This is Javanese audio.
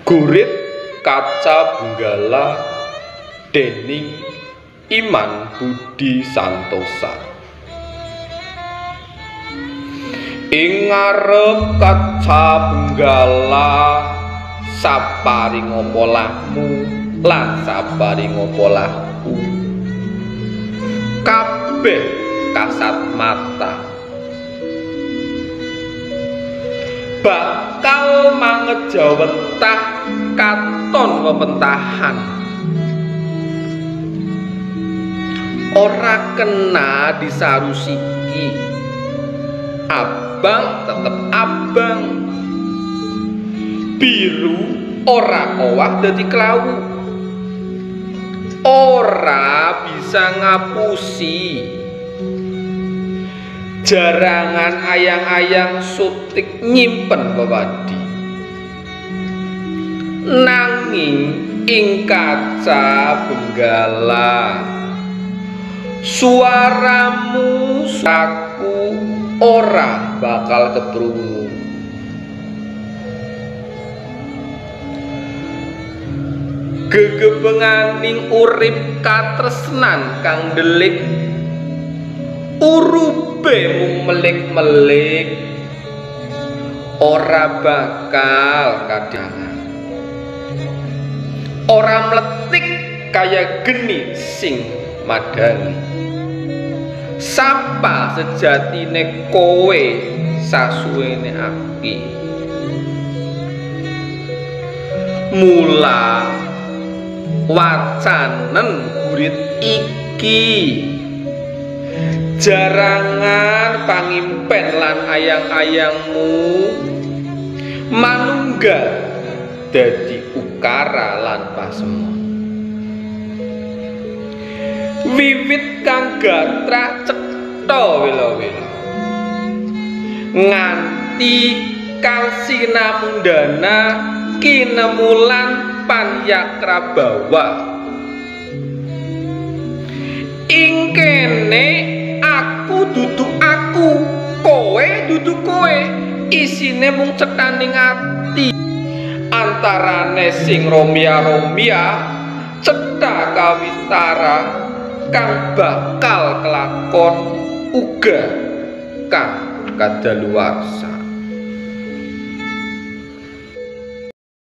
Gurit Kaca Benggala déning Iman Budi Santosa. Ing ngarep Kaca Benggala saparing apa lahmu lan saparing apa lahku, kabeh kasat mata bakal mangejawetah katon wewentahan, ora kena disarusiki. Abang tetep abang, biru ora owah dadi klawu, ora bisa ngapusi jarangan ayang-ayang sutik nyimpen wewadi. Nanging ing Kaca Benggala suaramu aku ora bakal keprungu. Gegebenganing urip katresnan kang delik, urube mung melik-melik, ora bakal kadangan, ora mletik kaya geni sing madani. Sapa sejatine kowe sasuwene aki, mula wacanen gurit iki jarangan pangimpen lan ayang-ayangmu manunggal dadi ukara lan pasemon. Wiwit kang gatrah cetha wela-wela nganti kang sinamundana kinemulan panyakrabawa. Ing kene aku dudu aku, kowe dudu kowe, isine mung cethaning ati. Antarane sing romia-romia cetha kawistara kang bakal kelakon uga kang kadaluwarsa.